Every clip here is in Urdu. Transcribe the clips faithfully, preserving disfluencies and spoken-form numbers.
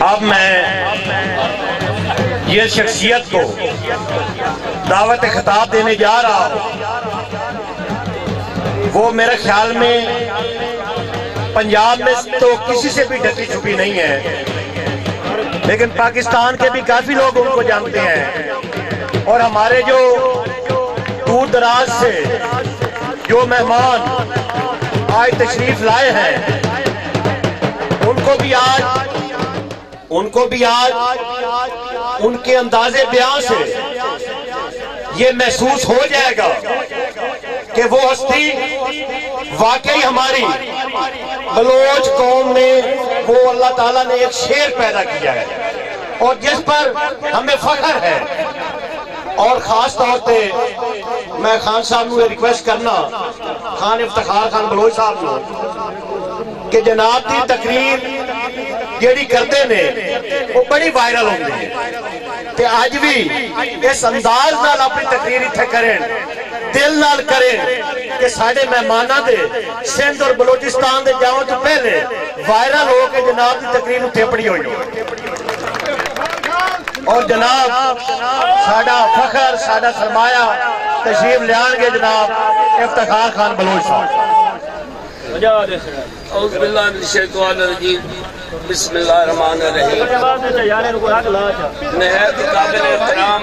اب میں یہ شخصیت کو دعوت خطاب دینے جا رہا ہوں، وہ میرے خیال میں پنجاب میں تو کسی سے بھی ڈھکی چھپی نہیں ہے، لیکن پاکستان کے بھی کافی لوگ ان کو جانتے ہیں، اور ہمارے جو دور دراز سے جو مہمان آج تشریف لائے ہیں ان کو بھی آج ان کو بھی آج ان کے انداز بیان سے یہ محسوس ہو جائے گا کہ وہ ہستی واقعی ہماری بلوچ قوم میں وہ اللہ تعالیٰ نے ایک شیر پیدا کیا ہے اور جس پر ہمیں فخر ہے۔ اور خاص طور پہ میں خان صاحب نے ریکویسٹ کرنا، خان افتخار خان بلوچ صاحب نے، کہ جناب دی تقریر جیڑی کرتے نے وہ بڑی وائرل ہوندی ہے کہ آج بھی اس انداز نال اپنی تقریر اتھے کریں، دل نال کریں کہ ساڑھے مہمانہ دے سندھ اور بلوچستان دے جاؤں تو پہلے وائرل ہو کے جناب دی تقریر اتھے پڑی ہوئی ہو۔ اور جناب ساڑھا فخر ساڑھا سرمایہ تشریف لیان گے جناب افتخار خان بلوچ صاحب۔ اعوذ باللہ من الشیطان الرجیم، بسم اللہ الرحمن الرحیم۔ نہایت قابل احترام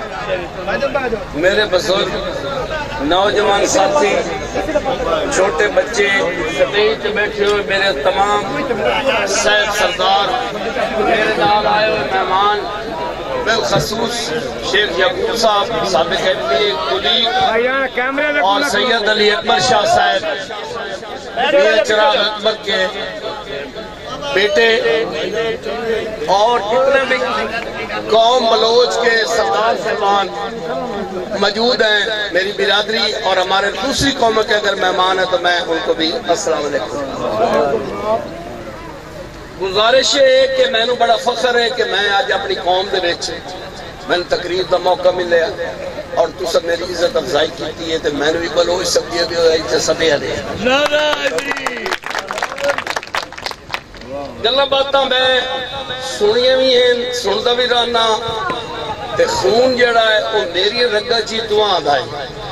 میرے بزرگ نوجوان ساتھی، چھوٹے بچے، سٹیج پہ بیٹھے ہوئے میرے تمام صاحب سردار، میرے نال آئے ہوئے مہمان، بالخصوص شیخ یعقوب صاحب سابق ایم پی کلی اور سید علی اکبر شاہ صاحب، یہ چراغ اکبر کے بیٹے، اور جتنے بھی قوم بلوچ کے سردار صاحبان موجود ہیں، میری برادری اور ہمارے دوسری قوموں کے اگر مہمان ہیں تو میں ان کو بھی السلام علیکم۔ گزارش ہے کہ میں نے بڑا فخر ہے کہ میں آج اپنی قوم دے وچ میں نے تقریر دا موقع ملے اور تو سب میری عزت افزائی کیتی ہے تو میں نے بھی بلوچ سبدیہ بھی ہوئی تھے سبیہ دے گلہ باتاں میں سنیے بھی ہیں، سندہ بھی رہنا تے خون جڑا ہے وہ میری رگا چی دعا دائی۔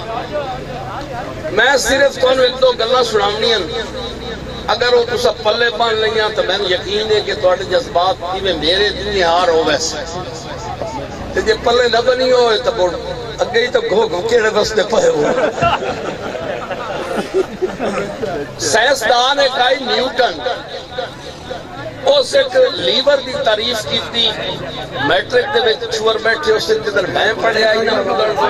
میں صرف تو انہوں ایک دو گلہ سنامنی ہیں، اگر وہ تو سب پلے پان لئیاں تو میں نے یقین ہے کہ توڑے جذبات کی میں میرے دنیا ہار ہو ویسے تو جب پلے نہ بنی ہوئے تو بڑھ اگئی تو گھو گھو کیڑے بستے پہے ہوئے۔ سائنسدان ایک آئی نیوٹن، اس ایک لیور دی تعریف کی تھی، میٹرک دے میں چھوڑ بیٹھے اس سے جدر میں پڑھے آئی نہ مگر دو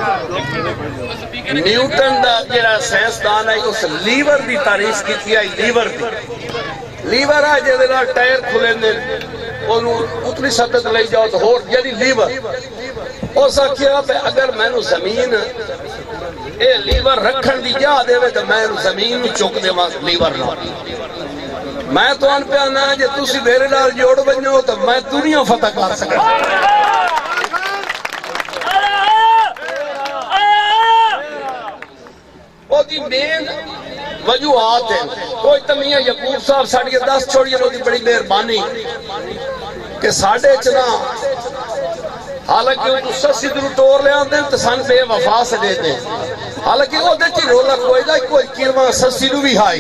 نیوٹن دا جرا سائنسدان ہے اس لیور دی تعریف کی تھی آئی لیور دی لیور آئی جدر ٹائر کھلے نے انہوں اتنی سطح لے جاؤ تو ہور یعنی لیور اوسا کیا پہ اگر میں نو زمین اے لیور رکھن دی جا دے وے تو میں نو زمین چک دے وہاں لیور نہ میں تو ان پہ آنا ہے جے تُسی میرے نال جوڑ بنجو تو میں دنیا فتح کر سکتا وہ دی مین وجوہات ہیں۔ کوئی تمیہ یعقوب صاحب ساڑھے دس چھوڑیے لوگی بڑی مہربانی کہ ساڑھے چنا حالانکہ وہ سسی درو ٹور لے آن دیں تو سن بے وفا سے دے دیں، حالانکہ وہ دیتی رولا کوئی دا کوئی کیرواں سسی رو بھی ہائی،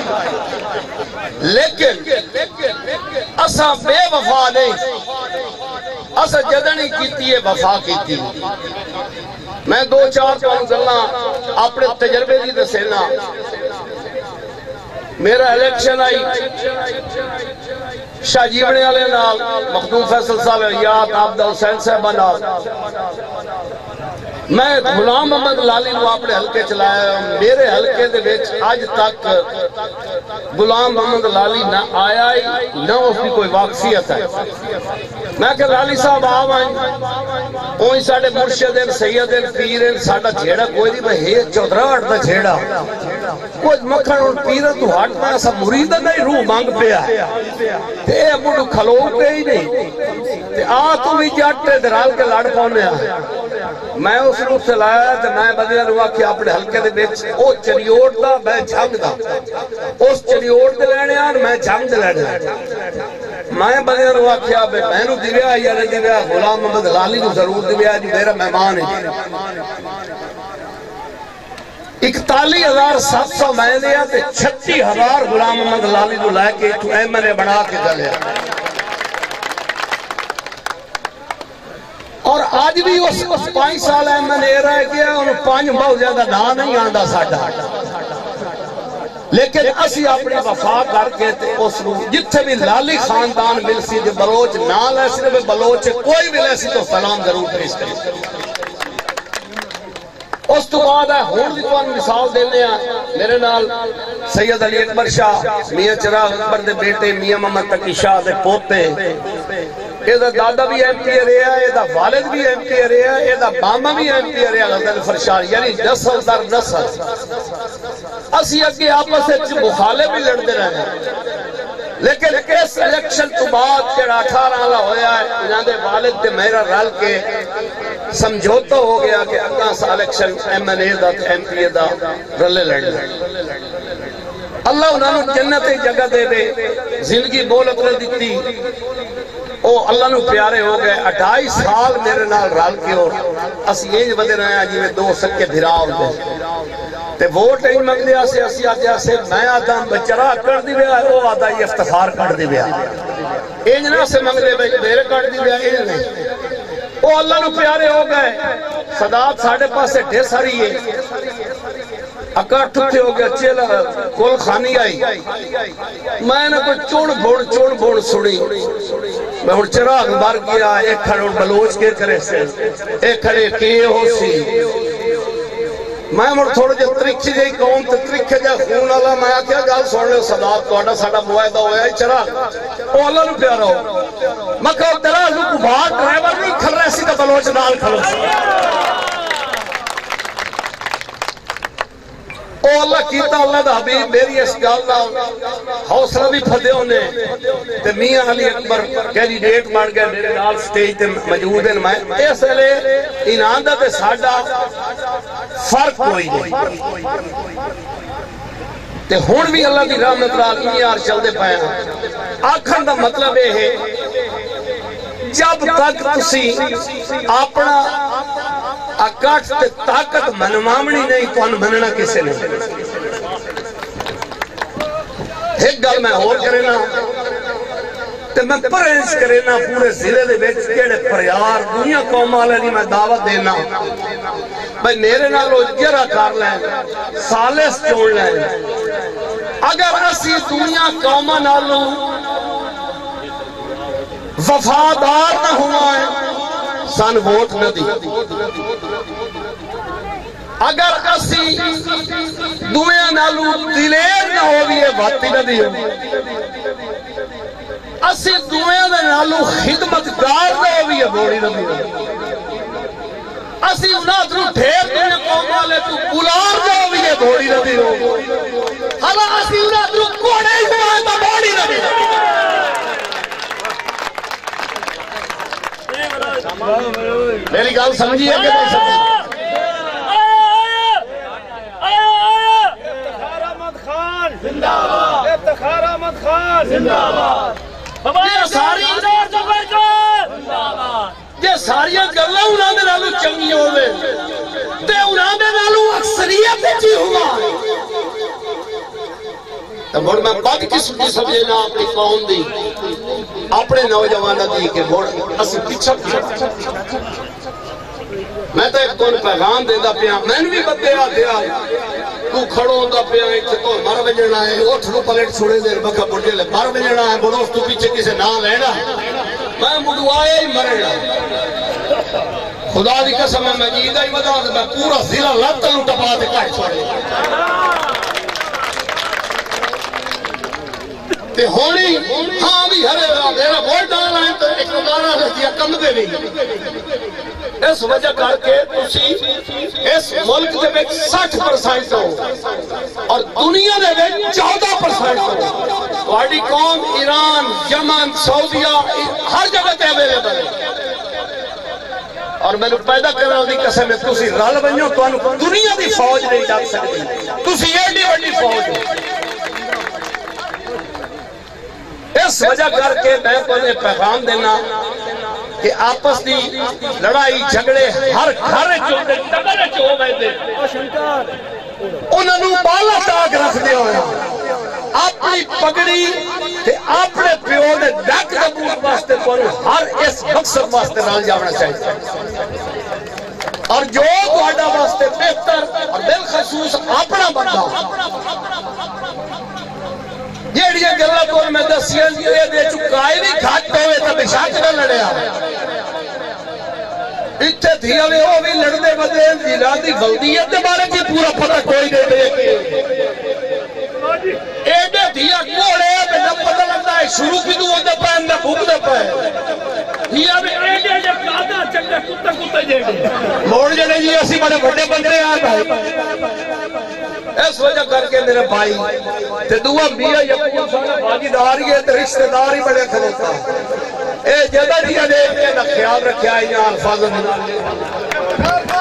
لیکن اسا بے وفا نہیں، اسا جدنی کیتی ہے وفا کیتی۔ میں دو چار پانچ اللہ اپنے تجربے دی دسینا، میرا الیکشن آئی شاہ جیونے والے نال مخدوم فیصل صاحب یاد عبد حسین صاحب نال میں غلام محمد لالی نو اپنے حلقے چلایا، میرے حلقے دے وچ آج تک غلام محمد لالی نہ آیا ہی نہ اس کی کوئی واقفیت ہے۔ میں کہ لالی صاحب آوائیں اوہی ساڑھے مرشدین سیدین پیرین ساڑھا جھیڑا کوئی نہیں، میں ہے چودراہٹ دا جھیڑا کچھ مکھن اور پیرن تو ہٹ میں ایسا مریدہ نہیں روح مانگ پیا ہے تے مڈو کھلو پہ ہی نہیں تے آ تو بھی جاٹے درال کے لڑ پاؤنے آئے۔ میں اس روح سے لایا تو میں بدلہ روا کہ اپنے حلقے دے بیچ او چریوٹ دا میں جھنگ دا اس چریوٹ دے لینے آن میں جھنگ دے لینے آن میں بندے نو آکھیا بے مینوں دیویا یا نہیں دیویا غلام محمد لالی نو ضرور دیویا جی میرا مہمان ہے اکتالی ہزار سات سو میں لیا تے چھتی ہزار غلام محمد لالی نو لائے کے تو ایم ایل اے بنا کے دلیا اور آج بھی اس پانچ سال ایم ایل اے رہ گیا انہوں پانچ بہت زیادہ نا نہیں آندہ ساڑھا لیکن اسی اپنی وفا کر کے اس جتھے بھی لالی خاندان مل سی جو بلوچ نہ لے سی بلوچ کوئی بھی لے سی تو سلام ضرور پیش کرے اس تو بعد ہے ہون بھی تو مثال دینے ہیں میرے نال سید علی اکبر شاہ میاں چراغ اکبر دے بیٹے میاں محمد تقی شاہ دے پوتے ایدہ دادا بھی ایم پی رہا ہے ایدہ والد بھی ایم پی رہا ہے ایدہ ماما بھی ایم پی رہا ہے غزل فرشار یعنی نسل در نسل اسی اگے آپس سے مخالے بھی لڑتے رہے ہیں لیکن اس الیکشن تو بعد جڑا اٹھارہ آلہ ہویا ہے انہاں دے والد تے میرا رل کے سمجھوتا ہو گیا کہ اگاں سا الیکشن ایم این اے دا تے ایم پی اے دا رلے لڑ لڑ اللہ انہاں نو جنت جگہ دے دے زندگی بولت رہ دیتی او اللہ نو پیارے ہو گئے اٹھائی سال میرے نال رل کے اور اسی یہ بدے رہے ہیں جی میں دو سکے بھراؤ دے تے ووٹ نہیں مگ دیا سے اسی آجا سے میں آدم بچرا کر دی بیا او آدھا یہ افتخار کر دی بیا اینجنا سے مگ دے میرے کر دی بیا اینج نہیں او اللہ نو پیارے ہو گئے صدات ساڑھے پاس سے ڈھے ساری ہے اکاٹھ تھے ہو گیا چیلا کول خانی آئی میں نے کوئی چون بھون چون بھون سڑی میں ہون چراغ بار گیا ایک کھڑے بلوچ کے کرے سے ایک کھڑے کیے ہو سی میں مر تھوڑے جو ترکھی جائی قوم تے ترکھے جا خون اللہ میں کیا گال سوڑ لے صدات تو آٹا ساڑا معاہدہ ہویا ہے چراغ او اللہ نو پیارا ہو میں کہو تراز کو بات ڈرائیور نہیں کھل رہے سی کا بلوچ نال کھلو سی او اللہ کیتا اللہ دا حبیب میری اس گال دا حوصلہ بھی پھدے ہونے تے میاں علی اکبر کینڈیڈیٹ مان گئے میرے نال سٹیج تے موجود ہیں میں اس لئے انہاں دا تے ساڈا فرق کوئی نہیں تے ہون بھی اللہ دی رحمت نال انہی آر چل دے پائے ہیں آکھن دا مطلب یہ ہے جب تک تسی اپنا اکاٹ تے طاقت منمامنی نہیں تو ان مننا کسے نہیں ایک گل میں اور کرے نا تے میں پرہنس کرے نا پورے ضلع دے بیچ کیڑے پریار دنیا قوم والے نہیں میں دعوت دینا بھئی میرے نال اجگرہ کر لیں سالس چون لیں اگر اسی دنیا قوم نالوں وفادار نہ ہوا ہے سن ووٹ نہ دی اگر اسی دنیا نالو دلیر نہ ہو بھی ہے باتی نہ دی اسی دنیا نالو خدمتگار نہ ہو بھی ہے بوڑی نہ دی اسی انہاں درو ڈھیر دنیا قوم والے تو بلار نہ ہو بھی ہے بوڑی نہ دی حالا اسی انہاں درو کوڑے ہی ہوا ہے تو بوڑی نہ دی میری گال سمجھیے کہ نہیں سمجھیے افتخار احمد خان زندہ باد افتخار احمد خان زندہ باد یہ ساری یہ ساری گلہ انہاں دے نالو چنگی ہوئے تے انہاں دے نالو اکثریت جی ہوا تو بڑھ میں بات کس کی سمجھنا اپنی قوم دی اپنے نوجوانہ دی کہ بڑھ اسی پیچھا پیچھا میں تو ایک کون پیغام دے دا پیا میں نے بھی بدیا دیا تو کھڑوں دا پیا ایک تو مر بجنا ہے اٹھ رو پلیٹ چھوڑے دیر بکا بڑھے لے مر بجنا ہے بڑھو تو پیچھے کسے نہ لینا میں مدعائے ہی مرنا خدا دی قسم میں مجیدہ ہی بدا میں پورا ضلع لطا لٹا بات کٹ چھوڑے تے ہونی ہاں بھی ہرے میرا ووٹ ڈالا ہے تو ایک مدارہ رہتی ہے کم دے نہیں اس وجہ کر کے تسی اس ملک دے میں ساٹھ پرسنٹ ہو اور دنیا دے میں چودہ پرسنٹ ہو وارڈی قوم ایران یمن سعودیہ ہر جگہ تے اویلیبل ہے اور میں نے پیدا کرنا ہوتی قسم ہے تسی رل بنیو تو انو دنیا دی فوج نہیں جاگ سکتی تسی یہ نہیں بڑی فوج اس وجہ کر کے میں تمہیں پیغام دینا کہ آپس دی لڑائی جھگڑے ہر گھر چوندے ٹبر چو ویندے انہاں نوں بالا تاک رکھ دے ہویا اپنی پگڑی تے اپنے پیو دے ڈک دے بوٹ واسطے تانوں ہر اس مقصد واسطے نال جانا چاہیے اور جو تہاڈا واسطے بہتر اور بالخصوص اپنا بندہ جیڑیاں گلاں تو میں دسیاں یہ دے چکائے نہیں گھٹ ہوئے تے بشک نہ لڑیا اتھے تھی ہوئے ہو بھی لڑنے بدے ضلع دی غلطیت دے بارے کی پورا پتہ کوئی دے دے ایڈے دھیا کوڑے میں نہ پتہ لگتا ہے شروع کی تو وہ دے پائے نہ بھوک دے پائے دھیا میں ایڈے جب کادا چکے کتے کتے جیڑے موڑ جڑے جی اسی بڑے بڑے بندے آ بھائی اس وجہ کر کے میرے بھائی تے دعا میاں یقین سانا بھاگی داری ہے تے رشتہ دار ہی بڑے کھلوتا اے جدہ دیا دے کے نہ خیال رکھیا ہے یا الفاظ میں